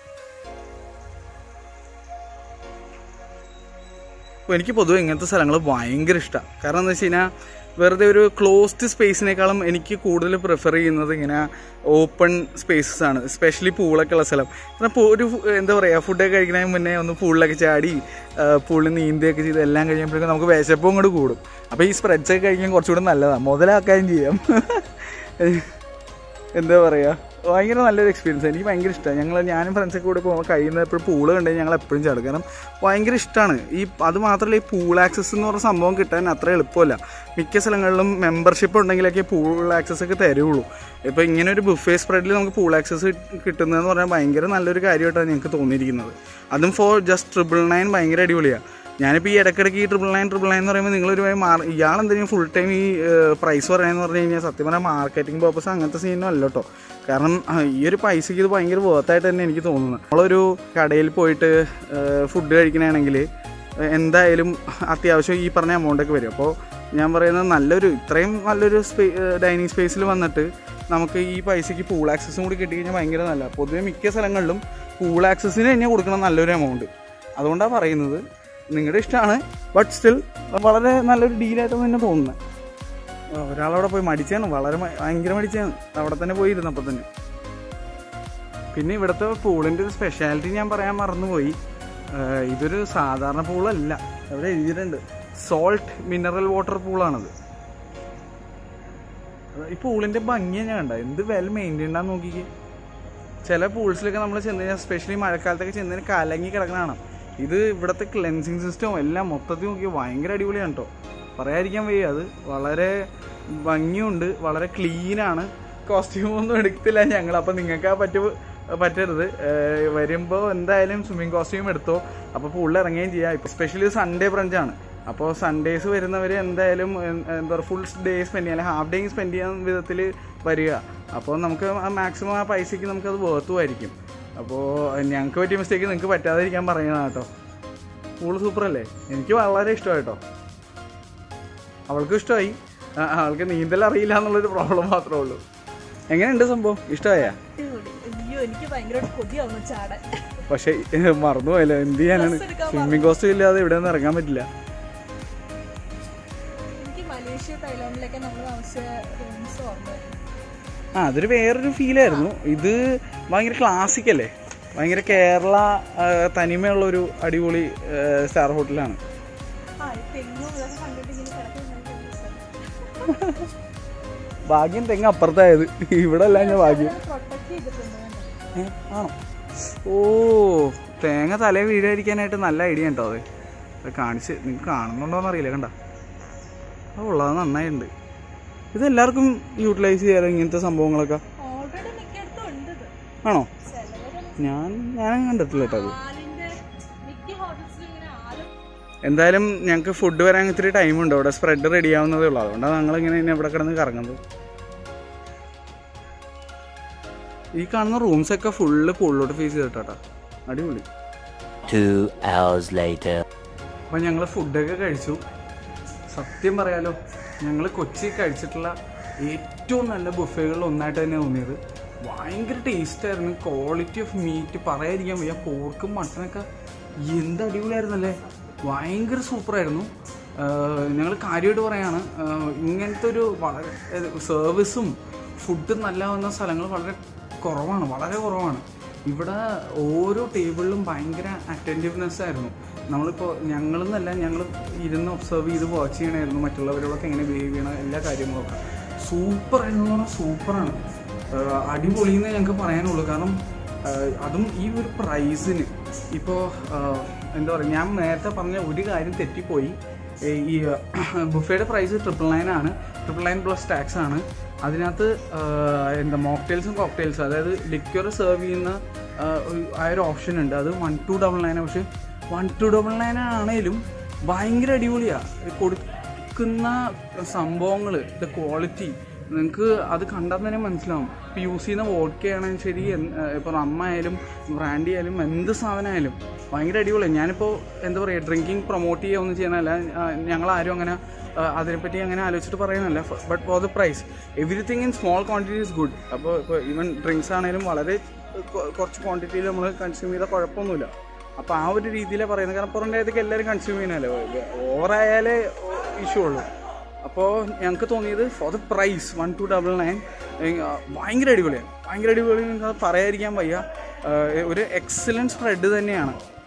അപ്പോൾ എനിക്ക് പൊതുവെ ഇങ്ങനത്തെ സ്ഥലങ്ങൾ ഭയങ്കര ഇഷ്ടമാണ്. കാരണം എന്താ വെച്ച് കഴിഞ്ഞാൽ വെറുതെ ഒരു ക്ലോസ്ഡ് സ്പേസിനേക്കാളും എനിക്ക് കൂടുതൽ പ്രിഫർ ചെയ്യുന്നത് ഇങ്ങനെ ഓപ്പൺ സ്പേസസ് ആണ്. എസ്പെഷ്യലി പൂളൊക്കെ ഉള്ള സ്ഥലം. കാരണം ഒരു എന്താ പറയുക, ഫുഡൊക്കെ കഴിക്കുന്നതിന് മുന്നേ ഒന്ന് പൂളിലൊക്കെ ചാടി പൂളിൽ നീന്തിയൊക്കെ ചെയ്ത് എല്ലാം കഴിയുമ്പോഴേക്കും നമുക്ക് വിശപ്പും കൂടെ കൂടും. അപ്പോൾ ഈ സ്പ്രെഡ്സൊക്കെ കഴിക്കാൻ കുറച്ചുകൂടെ നല്ലതാണ്, മുതലാക്കാനും ചെയ്യാം. എന്താ പറയുക, ഭയങ്കര നല്ലൊരു എക്സ്പീരിയൻസ്. എനിക്ക് ഭയങ്കര ഇഷ്ടമാണ്. ഞങ്ങൾ ഞാനും ഫ്രണ്ട്സൊക്കെ കൂടെ പോകുമ്പോൾ കഴിയുന്ന എപ്പോഴും പൂള് കണ്ടു ഞങ്ങൾ എപ്പോഴും ചാടും. കാരണം ഭയങ്കര ഇഷ്ടമാണ്. ഈ അത് മാത്രമല്ല, ഈ പൂൾ ആക്സസ് എന്ന് പറഞ്ഞ സംഭവം കിട്ടാൻ അത്ര എളുപ്പമല്ല. മിക്ക സ്ഥലങ്ങളിലും മെമ്പർഷിപ്പ് ഉണ്ടെങ്കിലൊക്കെ പൂൾ ആക്സസ് ഒക്കെ തരുള്ളൂ. ഇപ്പോൾ ഇങ്ങനെ ഒരു ബുഫേ സ്പ്രെഡിൽ നമുക്ക് പൂൾ ആക്സസ് കിട്ടുന്നതെന്ന് പറഞ്ഞാൽ ഭയങ്കര നല്ലൊരു കാര്യമായിട്ടാണ് ഞങ്ങൾക്ക് തോന്നിയിരിക്കുന്നത്. അതും ഫോർ ജസ്റ്റ് ട്രിപ്പിൾ നയൻ ഭയങ്കര അടിപൊളിയാണ്. ഞാനിപ്പോൾ ഈ ഇടയ്ക്കിടയ്ക്ക് ഈ ട്രിപ്പിൾ നയൻ ട്രിപ്പിൾ നയൻ എന്ന് പറയുമ്പോൾ നിങ്ങളൊരു മാർ ഇയാളെന്തെങ്കിലും ഫുൾ ടൈം ഈ പ്രൈസ് പറയുകയെന്ന് പറഞ്ഞു കഴിഞ്ഞാൽ സത്യം പറഞ്ഞാൽ മാർക്കറ്റിംഗ് പർപ്പസ് അങ്ങനത്തെ സീനും അല്ല കേട്ടോ. കാരണം ഈ ഒരു പൈസയ്ക്ക് ഇത് ഭയങ്കര വേർത്തായിട്ട് തന്നെ എനിക്ക് തോന്നുന്നത്. നമ്മളൊരു കടയിൽ പോയിട്ട് ഫുഡ് കഴിക്കണമെങ്കിൽ എന്തായാലും അത്യാവശ്യം ഈ പറഞ്ഞ എമൗണ്ടൊക്കെ വരും. അപ്പോൾ ഞാൻ പറയുന്നത് നല്ലൊരു ഇത്രയും നല്ലൊരു സ്പേ ഡൈനിങ് സ്പേസിൽ വന്നിട്ട് നമുക്ക് ഈ പൈസയ്ക്ക് പൂൾ ആക്സസും കൂടി കിട്ടിക്കഴിഞ്ഞാൽ ഭയങ്കര നല്ല. പൊതുവെ മിക്ക സ്ഥലങ്ങളിലും പൂൾ ആക്സസിന് തന്നെ കൊടുക്കണം നല്ലൊരു എമൗണ്ട്. അതുകൊണ്ടാണ് പറയുന്നത്. നിങ്ങളുടെ ഇഷ്ടമാണ്, ബട്ട് സ്റ്റിൽ വളരെ നല്ലൊരു ഡീലായിട്ടാണ് തന്നെ തോന്നുന്നത്. ഒരാളവിടെ പോയി മടിച്ചാണ്, വളരെ ഭയങ്കര മടിച്ചാണ് അവിടെ തന്നെ പോയിരുന്നു അപ്പം തന്നെ. പിന്നെ ഇവിടുത്തെ പൂളിൻ്റെ ഒരു സ്പെഷ്യാലിറ്റി ഞാൻ പറയാൻ മറന്നുപോയി. ഇതൊരു സാധാരണ പൂളല്ല, അവിടെ എഴുതിയിട്ടുണ്ട് സോൾട്ട് മിനറൽ വാട്ടർ പൂളാണത്. ഈ പൂളിൻ്റെ ഭംഗിയാണ് ഞാൻ കണ്ട, എന്ത് വെൽ മെയിൻറ്റൈൻഡ് ആണെന്ന് നോക്കിക്കേ. ചില പൂൾസിലൊക്കെ നമ്മൾ ചെന്ന് കഴിഞ്ഞാൽ സ്പെഷ്യലി മഴക്കാലത്തൊക്കെ ചെന്നതിന് കലങ്ങി കിടക്കണതാണ്. ഇത് ഇവിടുത്തെ ക്ലെൻസിങ് സിസ്റ്റം എല്ലാം മൊത്തത്തിൽ നോക്കി ഭയങ്കര അടിപൊളിയാണ് കേട്ടോ, പറയാതിരിക്കാൻ വയ്യ. അത് വളരെ ഭംഗിയുണ്ട്, വളരെ ക്ലീനാണ്. കോസ്റ്റ്യൂമൊന്നും എടുത്തില്ല ഞങ്ങൾ, അപ്പം നിങ്ങൾക്ക് ആ പറ്റു പറ്റരുത്. വരുമ്പോൾ എന്തായാലും സ്വിമ്മിങ് കോസ്റ്റ്യൂം എടുത്തോ, അപ്പോൾ പൂളിൽ ഇറങ്ങുകയും ചെയ്യാം. ഇപ്പോൾ സ്പെഷ്യലി സൺഡേ ബ്രഞ്ചാണ്, അപ്പോൾ സൺഡേസ് വരുന്നവർ എന്തായാലും എന്താ പറയുക ഫുൾ ഡേ സ്പെൻഡ് ചെയ്യാൻ, അല്ലെങ്കിൽ ഹാഫ് ഡേ സ്പെൻഡ് ചെയ്യാൻ വിധത്തിൽ വരിക. അപ്പോൾ നമുക്ക് മാക്സിമം ആ പൈസയ്ക്ക് നമുക്കത് വേർത്തുമായിരിക്കും. അപ്പോൾ ഞങ്ങൾക്ക് പറ്റിയ മിസ്റ്റേക്ക് നിങ്ങൾക്ക് പറ്റാതിരിക്കാൻ പറയണം കേട്ടോ. പൂള് സൂപ്പറല്ലേ, എനിക്ക് വളരെ ഇഷ്ടമായി കേട്ടോ. അവൾക്കും ഇഷ്ടമായി, അവൾക്ക് നീന്തൽ അറിയില്ല എന്നുള്ളൊരു പ്രോബ്ലം മാത്രമേ ഉള്ളൂ. എങ്ങനെയുണ്ട് സംഭവം, ഇഷ്ടമായാ? പക്ഷെ മറന്നുപോയല്ലോ, എന്ത് ചെയ്യാനാണ്, സ്വിമ്മിങ് കോസ്റ്റ്യൂം ഇല്ലാതെ ഇവിടെ ഒന്നും ഇറങ്ങാൻ പറ്റില്ല. ആ അതൊരു വേറൊരു ഫീലായിരുന്നു. ഇത് ഭയങ്കര ക്ലാസിക് അല്ലേ, ഭയങ്കര കേരള തനിമയുള്ളൊരു അടിപൊളി സ്റ്റാർ ഹോട്ടലാണ്. ഭാഗ്യം തെങ്ങ് അപ്പുറത്തായത്, ഇവിടെ അല്ല ഞാൻ ഭാഗ്യം. ആണോ? ഓ തേങ്ങ തലേ വീഴാതിരിക്കാനായിട്ട് നല്ല ഐഡിയ ഉണ്ടോ അത്. അത് കാണിച്ച് നിങ്ങൾക്ക് കാണുന്നുണ്ടോന്ന് അറിയില്ല, കണ്ട അത് ഉള്ളത് നന്നായിട്ടുണ്ട്. ഇത് എല്ലാവർക്കും യൂട്ടിലൈസ് ചെയ്യാലോ ഇങ്ങനത്തെ സംഭവങ്ങളൊക്കെ. ആണോ? ഞാൻ ഞാൻ കണ്ടിട്ടില്ല കേട്ടോ അത്. എന്തായാലും ഞങ്ങൾക്ക് ഫുഡ് വരാൻ ഇത്തിരി ടൈമുണ്ട്, അവിടെ സ്പ്രെഡ് റെഡി ആവുന്നതേ ഉള്ളൂ. അതുകൊണ്ടാണ് ഞങ്ങളിങ്ങനെ ഇവിടെ കിടന്ന് കറങ്ങുന്നത്. ഈ കാണുന്ന റൂംസൊക്കെ ഫുള്ള് പൂളിലോട്ട് ഫേസ് ചെയ്തിട്ടാ, അടിപൊളി. അപ്പം ഞങ്ങൾ ഫുഡൊക്കെ കഴിച്ചു. സത്യം പറയാലോ, ഞങ്ങൾ കൊച്ചി കഴിച്ചിട്ടുള്ള ഏറ്റവും നല്ല ബുഫേകളിൽ ഒന്നായിട്ട് തന്നെ തോന്നിയത്. ഭയങ്കര ടേസ്റ്റായിരുന്നു, ക്വാളിറ്റി ഓഫ് മീറ്റ് പറയാതിരിക്കാൻ വയ്യ. പോർക്കും മട്ടനൊക്കെ എന്ത് അടിപൊളിയായിരുന്നല്ലേ, ഭയങ്കര സൂപ്പറായിരുന്നു. ഞങ്ങൾ കാര്യമായിട്ട് പറയാണ്, ഇങ്ങനത്തെ ഒരു വളരെ സർവീസും ഫുഡും നല്ല വന്ന സ്ഥലങ്ങൾ വളരെ കുറവാണ്, വളരെ കുറവാണ്. ഇവിടെ ഓരോ ടേബിളിലും ഭയങ്കര അറ്റൻറ്റീവ്നെസ് ആയിരുന്നു. നമ്മളിപ്പോൾ ഞങ്ങളെന്നല്ല, ഞങ്ങൾ ഇരുന്ന് ഒബ്സർവ് ചെയ്ത് വാച്ച് ചെയ്യണമായിരുന്നു മറ്റുള്ളവരോടൊക്കെ എങ്ങനെ ബിഹേവ് ചെയ്യണം, എല്ലാ കാര്യങ്ങളൊക്കെ സൂപ്പറായിരുന്നു എന്ന് പറഞ്ഞാൽ സൂപ്പറാണ്. അടിപൊളിയെന്നേ ഞങ്ങൾക്ക് പറയാനുള്ളൂ. കാരണം അതും ഈ ഒരു പ്രൈസിന്. ഇപ്പോൾ എന്താ പറയുക, ഞാൻ നേരത്തെ പറഞ്ഞ ഒരു കാര്യം തെറ്റിപ്പോയി. ഈ ബുഫേയുടെ പ്രൈസ് ട്രിപ്പിൾ നയൻ ആണ്, ട്രിപ്പിൾ നയൻ പ്ലസ് ടാക്സ് ആണ്. അതിനകത്ത് എന്താ മോക്ടെയിൽസും കോക്ടെയിൽസും, അതായത് ലിക്വർ സെർവ് ചെയ്യുന്ന ആ ഒരു ഓപ്ഷൻ ഉണ്ട്, അത് വൺ ടു ഡബിൾ നയൻ. പക്ഷെ വൺ ടു ഡബിൾ നയൻ ആണേലും ഭയങ്കര അടിപൊളിയാണ്. കൊടുക്കുന്ന സംഭവങ്ങൾ, ദ ക്വാളിറ്റി നിങ്ങൾക്ക് അത് കണ്ടാൽ തന്നെ മനസ്സിലാവും. ഇപ്പോൾ യൂസ് ചെയ്യുന്ന വോഡ്ക്കയാണെങ്കിൽ ശരി, ഇപ്പോൾ റമ്മ ആയാലും ബ്രാൻഡി ആയാലും എന്ത് സാധനമായാലും ഭയങ്കര അടിപൊളിയാണ്. ഞാനിപ്പോൾ എന്താ പറയുക, ഡ്രിങ്കിങ് പ്രൊമോട്ട് ചെയ്യുക ഒന്നും ചെയ്യാനല്ല, ഞങ്ങളാരും അങ്ങനെ അതിനെപ്പറ്റി അങ്ങനെ ആലോചിച്ചിട്ട് പറയുന്നല്ല. But for the price everything in small quantity is good. അപ്പോൾ ഇപ്പോൾ ഈവൻ ഡ്രിങ്ക്സ് ആണെങ്കിലും വളരെ കുറച്ച് ക്വാണ്ടിറ്റിയിൽ നമ്മൾ കൺസ്യൂം ചെയ്താൽ കുഴപ്പമൊന്നുമില്ല. അപ്പോൾ ആ ഒരു രീതിയിലാണ് പറയുന്നത്. കാരണം പുറം രാജ്യത്തേക്ക് എല്ലാവരും കൺസ്യൂം ചെയ്യുന്നതല്ലേ, ഓവറായാലേ ഇഷ്യൂ ഉള്ളൂ. അപ്പോൾ ഞങ്ങൾക്ക് തോന്നിയത് for the price one two double nine ഭയങ്കര അടിപൊളിയാണ്, ഭയങ്കര അടിപൊളി. പറയാതിരിക്കാൻ വയ്യ. ഒരു എക്സലൻറ്റ് സ്പ്രെഡ് തന്നെയാണ്.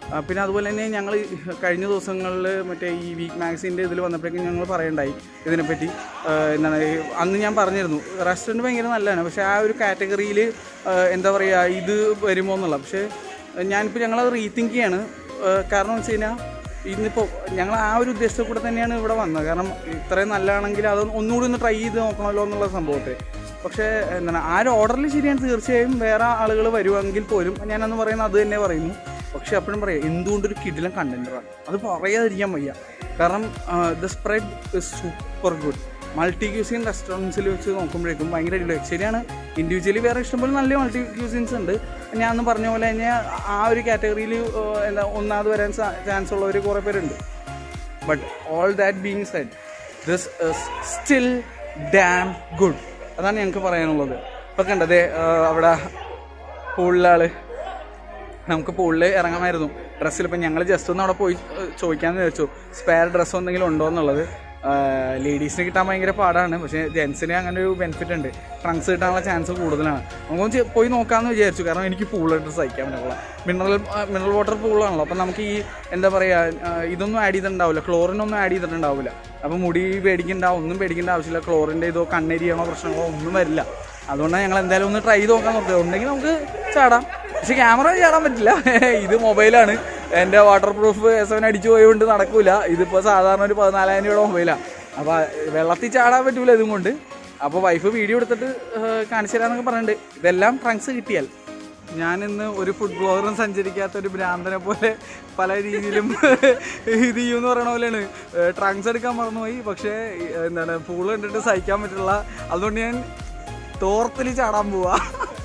പിന്നെ അതുപോലെ തന്നെ ഞങ്ങൾ കഴിഞ്ഞ ദിവസങ്ങളിൽ മറ്റേ ഈ വീക്ക് മാഗസിൻ്റെ ഇതിൽ വന്നപ്പോഴേക്കും ഞങ്ങൾ പറയണ്ടായി ഇതിനെപ്പറ്റി. എന്താണ് അന്ന് ഞാൻ പറഞ്ഞിരുന്നു റെസ്റ്റോറൻറ്റ് ഭയങ്കര നല്ലതാണ്, പക്ഷേ ആ ഒരു കാറ്റഗറിയിൽ എന്താ പറയുക ഇത് വരുമോ എന്നുള്ള. പക്ഷേ ഞാനിപ്പോൾ ഞങ്ങളത് റീതിങ്ക് ചെയ്യാണ്. കാരണം എന്ന് വെച്ച് കഴിഞ്ഞാൽ ഇന്നിപ്പോൾ ഞങ്ങൾ ആ ഒരു ഉദ്ദേശത്തിൽ കൂടെ തന്നെയാണ് ഇവിടെ വന്നത്. കാരണം ഇത്രയും നല്ലതാണെങ്കിൽ അത് ഒന്നുകൂടി ഒന്ന് ട്രൈ ചെയ്ത് നോക്കണമല്ലോ എന്നുള്ള സംഭവത്തെ. പക്ഷേ എന്താണ് ആ ഒരു ഓർഡറിൽ ശരിയാണ്, തീർച്ചയായും വേറെ ആളുകൾ വരുമെങ്കിൽ പോലും ഞാനന്ന് പറയുന്നത് അത് തന്നെ പറയുന്നു. പക്ഷേ അപ്പോഴും പറയാം എന്തുകൊണ്ടൊരു കിടിലൻ കണ്ടൻറ്റാണ്, അത് പറയാതിരിക്കാൻ വയ്യ. കാരണം the spread is super good. Multi cuisine റെസ്റ്റോറൻറ്റ്സിൽ വെച്ച് നോക്കുമ്പോഴേക്കും ഭയങ്കര അടിപൊളി. ശരിയാണ്, ഇൻഡിവിജ്വലി വേറെ ഇഷ്ടംപോലെ നല്ല മൾട്ടി ക്യൂസിൻസ് ഉണ്ട്. ഞാൻ അന്ന് പറഞ്ഞ പോലെ തന്നെ ആ ഒരു കാറ്റഗറിയിൽ എന്താ ഒന്നാമത് വരാൻ ചാൻസ് ഉള്ളവർ കുറേ പേരുണ്ട്. But all that being said this is still damn good. അതാണ് ഞങ്ങൾക്ക് പറയാനുള്ളത്. ഇപ്പം കണ്ടതേ അവിടെ പൂളിലാൾ നമുക്ക് പൂളിൽ ഇറങ്ങാമായിരുന്നു ഡ്രസ്സിൽ. ഇപ്പം ഞങ്ങൾ ജസ്റ്റ് ഒന്ന് അവിടെ പോയി ചോദിക്കാമെന്ന് വിചാരിച്ചു സ്പെയർ ഡ്രസ്സ് എന്തെങ്കിലും ഉണ്ടോ എന്നുള്ളത്. ലേഡീസിന് കിട്ടാൻ ഭയങ്കര പാടാണ്, പക്ഷേ ജെൻസിന് അങ്ങനെ ഒരു ബെനിഫിറ്റ് ഉണ്ട്, ട്രങ്ക്സ് കിട്ടാനുള്ള ചാൻസ് കൂടുതലാണ്. നമുക്കൊന്ന് പോയി നോക്കാമെന്ന് വിചാരിച്ചു. കാരണം എനിക്ക് പൂൾ ഡ്രസ്സ് സഹിക്കാൻ പറ്റില്ല. മിനറൽ മിനറൽ വാട്ടർ പൂളാണല്ലോ, അപ്പം നമുക്ക് ഈ എന്താ പറയുക ഇതൊന്നും ആഡ് ചെയ്തിട്ടുണ്ടാവില്ല, ക്ലോറിനൊന്നും ആഡ് ചെയ്തിട്ടുണ്ടാവില്ല. അപ്പം മുടി പേടിക്കേണ്ട ഒന്നും പേടിക്കേണ്ട ആവശ്യമില്ല. ക്ലോറിൻ്റെ ഇതോ കണ്ണെരിയണോ പ്രശ്നങ്ങളോ ഒന്നും വരില്ല. അതുകൊണ്ടാണ് ഞങ്ങൾ എന്തായാലും ഒന്ന് ട്രൈ ചെയ്ത് നോക്കാൻ നോക്കുക. ഉണ്ടെങ്കിൽ നമുക്ക് ചാടാം, പക്ഷെ ക്യാമറ ചാടാൻ പറ്റില്ല. ഇത് മൊബൈലാണ്, എൻ്റെ വാട്ടർ പ്രൂഫ് എസ് എവൻ അടിച്ചു പോയതുകൊണ്ട് നടക്കൂല. ഇതിപ്പോൾ സാധാരണ ഒരു പതിനാലായിരം രൂപയുടെ മൊബൈലാണ്. അപ്പോൾ വെള്ളത്തിൽ ചാടാൻ പറ്റൂല ഇതും കൊണ്ട്. അപ്പോൾ വൈഫ് വീഡിയോ എടുത്തിട്ട് കാണിച്ചു തരാമെന്നൊക്കെ പറഞ്ഞിട്ടുണ്ട്. ഇതെല്ലാം ട്രങ്ക്സ് കിട്ടിയാൽ. ഞാനിന്ന് ഒരു ഫുഡ് ബ്ലോഗറും സഞ്ചരിക്കാത്ത ഒരു ഭ്രാന്തനെ പോലെ പല രീതിയിലും ഇത് ചെയ്യുമെന്ന് പറയണ പോലെയാണ്. ട്രങ്ക്സ് എടുക്കാൻ മറന്നുപോയി, പക്ഷേ എന്താണ് പൂള് കണ്ടിട്ട് സഹിക്കാൻ പറ്റില്ല. അതുകൊണ്ട് ഞാൻ തോർത്തിൽ ചാടാൻ പോവാ.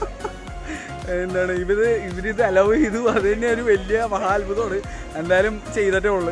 എന്താണ് ഇവര് ഇവരിത് അലൗ ചെയ്തു, അത് തന്നെ ഒരു വലിയ മഹാത്ഭുതമാണ്. എന്തായാലും ചെയ്തിട്ടേ ഉള്ളു.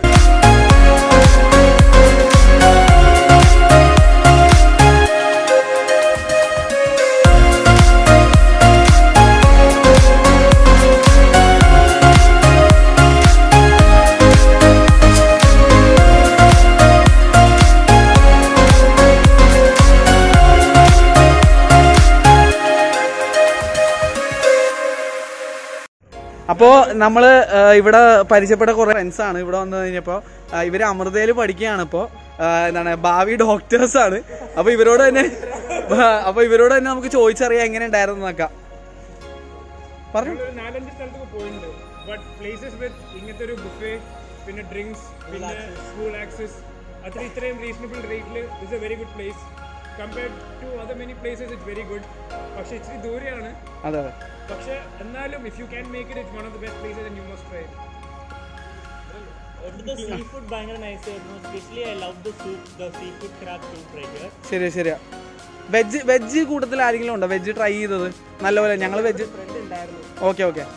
അപ്പോൾ നമ്മൾ ഇവിടെ പരിചയപ്പെട്ട കുറേ ഫ്രണ്ട്സാണ് ഇവിടെ വന്നു കഴിഞ്ഞപ്പോൾ. ഇവർ അമൃതയിൽ പഠിക്കുകയാണ്. ഇപ്പോൾ എന്താണ് ഭാവി ഡോക്ടേഴ്സാണ്. അപ്പോൾ ഇവരോട് തന്നെ അപ്പോൾ ഇവരോട് തന്നെ നമുക്ക് ചോദിച്ചറിയാം എങ്ങനെ ഉണ്ടായിരുന്നു എന്നൊക്കെ പറഞ്ഞു. നാലഞ്ച് സ്ഥലത്തൊക്കെ പോയിട്ടുണ്ട്. ബട്ട് പ്ലേസസ് വിത്ത് ഇങ്ങനത്തെ ഒരു ബുഫേ, പിന്നെ ഡ്രിങ്ക്സ്, പിന്നെ സ്കൂൾ ആക്സസ്, അത്ര ഇത്രയും റീസണബിൾ റേറ്റിൽ it's a very good place. Compared to other many places it's very good. പക്ഷേ ഇച്ചിരി ദൂരെയാണ്. അതെ അതെ. പക്ഷേ എന്നാലും if you can make it it's one of the best places and you must try. അവിടുത്തെ സീ ഫുഡ് ഭയങ്കര നൈസ് ആയിരുന്നു. Specially I love the soup, the sea food crab soup right here. ശരി ശരിയാ. വെജ് വെജ് കൂട്ടത്തിൽ ആരെങ്കിലും ഉണ്ടോ veg try ചെയ്തത്? നല്ലപോലെ ഞങ്ങൾ വെജ്. Okay okay.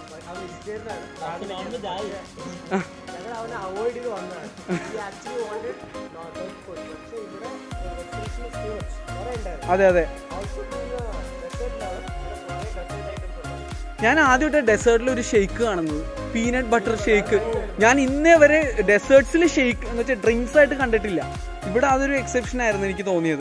അതെ അതെ. ഞാൻ ആദ്യമായിട്ട് ഡെസേർട്ടിൽ ഒരു ഷെയ്ക്ക് കാണുന്നത്, പീനട്ട് ബട്ടർ ഷേക്ക്. ഞാൻ ഇന്നേ വരെ ഡെസേർട്സിൽ ഷേക്ക് എന്ന് വെച്ചാൽ ഡ്രിങ്ക്സ് ആയിട്ട് കണ്ടിട്ടില്ല. ഇവിടെ അതൊരു എക്സെപ്ഷൻ ആയിരുന്നു എനിക്ക് തോന്നിയത്.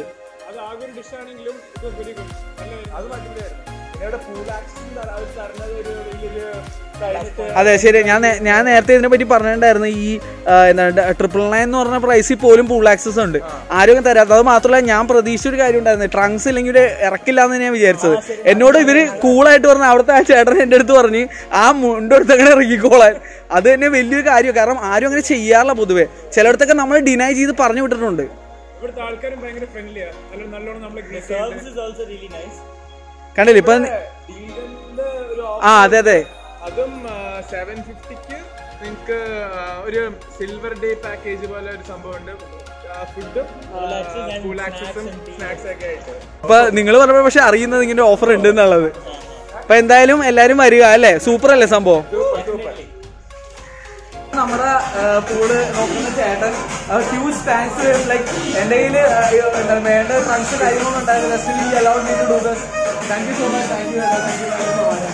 അതെ ശരി. ഞാൻ ഞാൻ നേരത്തെ ഇതിനെ പറ്റി പറഞ്ഞിട്ടുണ്ടായിരുന്നു. ഈ എന്താ ട്രിപ്പിൾ നയൻ എന്ന് പറഞ്ഞ പ്രൈസിൽ പോലും പൂൾ ആക്സസ് ഉണ്ട്, ആരും തരാത്ത. അത് മാത്രമല്ല ഞാൻ പ്രതീക്ഷിച്ച ഒരു കാര്യം ഉണ്ടായിരുന്നു, ട്രങ്ക്സ് ഇല്ലെങ്കിൽ ഇറക്കില്ല എന്ന് ഞാൻ വിചാരിച്ചത്. എന്നോട് ഇവര് കൂളായിട്ട് പറഞ്ഞു, അവിടുത്തെ ആ ചേട്ടൻ എൻ്റെ അടുത്ത് പറഞ്ഞ് ആ മുണ്ടെടുത്ത് അങ്ങനെ ഇറക്കിക്കോളാൻ. അത് തന്നെ വലിയൊരു കാര്യം. കാരണം ആരും അങ്ങനെ ചെയ്യാറില്ല പൊതുവെ. ചിലയിടത്തൊക്കെ നമ്മൾ ഡിനൈ ചെയ്ത് പറഞ്ഞു വിട്ടിട്ടുണ്ട്. കണ്ടില്ല ഇപ്പൊ? ആ അതെ അതെ. അതും സെവൻ ഫിഫ്റ്റിക്ക് നിങ്ങൾക്ക് ഒരു സിൽവർ ഡേ പാക്കേജ് പോലെ ഒരു സംഭവം ഉണ്ട്. ഫുഡും സ്നാക്സ് ഒക്കെ ആയിട്ട്. അപ്പൊ നിങ്ങൾ പറഞ്ഞപ്പോ പക്ഷെ അറിയുന്നത് ഇങ്ങനെ ഓഫർ ഉണ്ട് എന്നുള്ളത്. അപ്പൊ എന്തായാലും എല്ലാരും വരിക അല്ലേ? സൂപ്പർ അല്ലേ സംഭവം? നമ്മുടെ പൂള് നോക്കുന്ന ചേട്ടൻ ഹ്യൂജ് താങ്ക്സ്. ലൈക്ക് എന്റെ കയ്യില് വേണ്ട ട്രങ്ക്സ് കാര്യങ്ങളൊന്നും ഉണ്ടായിരുന്നു. Thank you so much. Thank you thank you so much.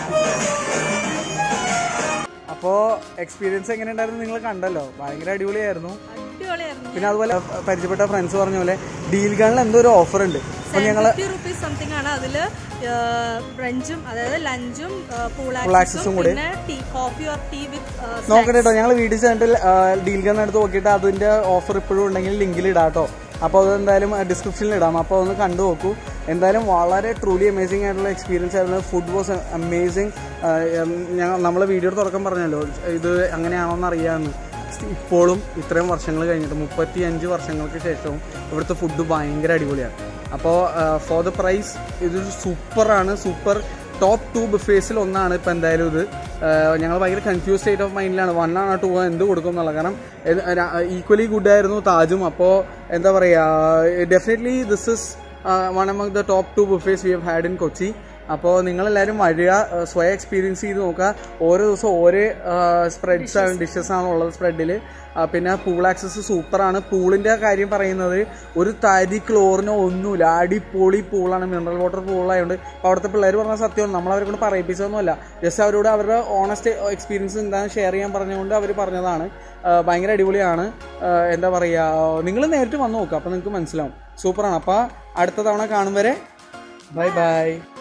അപ്പോൾ എക്സ്പീരിയൻസ് എങ്ങനെ ഉണ്ടായിരുന്നു നിങ്ങൾ കണ്ടല്ലോ, ഭയങ്കര അടിപൊളിയായിരുന്നു. പിന്നെ അതുപോലെ പരിചയപ്പെട്ട ഫ്രണ്ട്സ് പറഞ്ഞ പോലെ ഡീൽ ഗണിൽ എന്തോ ഒരു ഓഫർ ഉണ്ട്. അപ്പോൾ ഞങ്ങൾ സംതിങ് ആണ്. അതിൽ ബ്രഞ്ചും അതായത് ലഞ്ചും പൂൾ ആക്സസും ആക്സസും കൂടി. പിന്നെ tea coffee or tea with നോക്കട്ടെ കേട്ടോ, ഞങ്ങൾ വീഡിയോ ചാനൽ ഡീൽ ഗൺ എടുത്ത് നോക്കിയിട്ട് അതിന്റെ ഓഫർ ഇപ്പോഴും ഉണ്ടെങ്കിൽ ലിങ്കിൽ ഇടാം കേട്ടോ. അപ്പോൾ അത് എന്തായാലും ഡിസ്ക്രിപ്ഷനിൽ ഇടാം. അപ്പോൾ ഒന്ന് കണ്ടു നോക്കൂ. എന്തായാലും വളരെ ട്രൂലി അമേസിംഗ് ആയിട്ടുള്ള എക്സ്പീരിയൻസ് ആയിരുന്നു. Food was amazing. ഞങ്ങൾ നമ്മളെ വീഡിയോ തുടക്കം പറഞ്ഞല്ലോ ഇത് അങ്ങനെയാണോന്ന് അറിയാമെന്ന്. ഇപ്പോഴും ഇത്രയും വർഷങ്ങൾ കഴിഞ്ഞിട്ട് മുപ്പത്തി അഞ്ച് വർഷങ്ങൾക്ക് ശേഷവും ഇവിടുത്തെ ഫുഡ് ഭയങ്കര അടിപൊളിയാണ്. അപ്പോൾ ഫോർ ദ പ്രൈസ് ഇതൊരു സൂപ്പറാണ്. സൂപ്പർ ടോപ്പ് ടു ബുഫേസിൽ ഒന്നാണ് ഇപ്പോൾ എന്തായാലും ഇത്. ഞങ്ങൾ ഭയങ്കര കൺഫ്യൂസ് സ്റ്റേറ്റ് ഓഫ് മൈൻഡിലാണ് വൺ ആണോ ടു എന്ത് കൊടുക്കും എന്നുള്ളത്. കാരണം ഈക്വലി ഗുഡായിരുന്നു താജും. അപ്പോൾ എന്താ പറയുക, definitely this is one among the top two buffets we have had in Kochi. അപ്പോൾ നിങ്ങളെല്ലാവരും വരിക, സ്വയം എക്സ്പീരിയൻസ് ചെയ്ത് നോക്കുക. ഓരോ ദിവസം ഓരോ സ്പ്രെഡ്സ് ആണ് ഡിഷസ് ആണ് ഉള്ളത് സ്പ്രെഡിൽ. പിന്നെ പൂൾ ആക്സസ് സൂപ്പറാണ്. പൂളിൻ്റെ കാര്യം പറയുന്നത് ഒരു തരി ക്ലോറിനോ ഒന്നുമില്ല, അടിപൊളി പൂളാണ്. മിനറൽ വാട്ടർ പൂളായതുകൊണ്ട് അപ്പോൾ അവിടുത്തെ പിള്ളേർ പറഞ്ഞ സത്യമാണ്, നമ്മളവരെ കൊണ്ട് പറയിപ്പിച്ചതൊന്നുമല്ല. ജസ്റ്റ് അവരോട് അവരുടെ ഓണസ്റ്റ് എക്സ്പീരിയൻസ് എന്താണെന്ന് ഷെയർ ചെയ്യാൻ പറഞ്ഞുകൊണ്ട് അവർ പറഞ്ഞതാണ്. ഭയങ്കര അടിപൊളിയാണ്. എന്താ പറയുക, നിങ്ങൾ നേരിട്ട് വന്ന് നോക്കുക, അപ്പോൾ നിങ്ങൾക്ക് മനസ്സിലാവും. സൂപ്പറാണ്. അപ്പോൾ അടുത്ത തവണ കാണും വരെ ബൈ ബൈ.